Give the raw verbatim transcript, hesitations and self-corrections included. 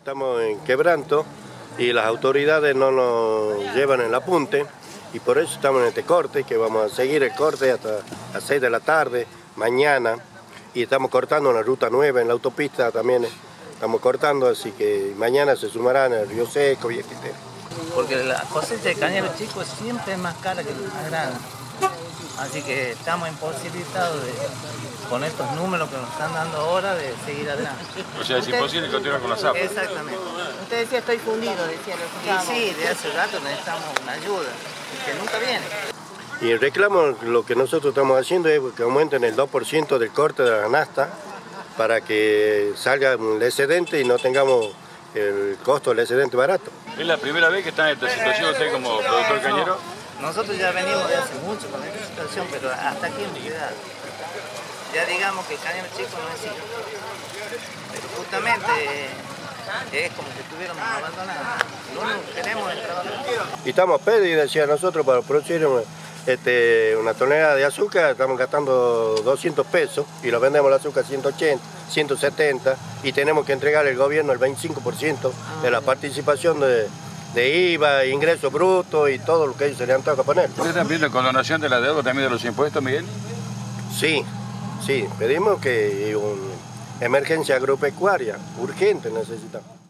Estamos en quebranto y las autoridades no nos llevan el apunte y por eso estamos en este corte, que vamos a seguir el corte hasta las seis de la tarde, mañana, y estamos cortando una ruta nueva en la autopista también, estamos cortando, así que mañana se sumarán el Río Seco y Esquitero. Porque la cosecha de cañero chico siempre es más cara que la más grande, así que estamos imposibilitados de, con estos números que nos están dando ahora, de seguir adelante. O sea, es imposible continuar con la zapa. Exactamente. Usted decía estoy fundido, decía lo Y sí, de hace rato necesitamos una ayuda, que nunca viene. Y el reclamo, lo que nosotros estamos haciendo es que aumenten el dos por ciento del corte de la canasta para que salga el excedente y no tengamos el costo del excedente barato. ¿Es la primera vez que está en esta situación usted como productor cañero? Nosotros ya venimos de hace mucho con esta situación, pero hasta aquí hemos llegado. Ya digamos que el cañero chico no existe. Pero justamente es como que estuviéramos abandonados. Lo único que queremos es trabajar. Y estamos a pedir, decía nosotros, para producir una, este, una tonelada de azúcar, estamos gastando doscientos pesos y lo vendemos el azúcar a ciento ochenta, ciento setenta y tenemos que entregar al gobierno el veinticinco por ciento de la participación de, de I V A, ingresos brutos y todo lo que ellos se le antoja poner. ¿Ustedes están pidiendo condonación de la deuda también de los impuestos, Miguel? Sí, sí, pedimos que una emergencia agropecuaria urgente necesitamos.